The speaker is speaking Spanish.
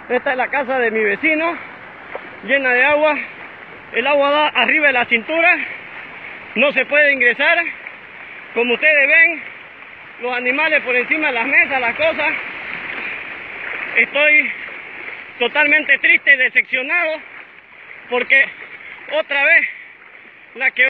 Esta es la casa de mi vecino, llena de agua. El agua da arriba de la cintura, no se puede ingresar. Como ustedes ven, los animales por encima de las mesas, las cosas. Estoy totalmente triste y decepcionado porque otra vez la que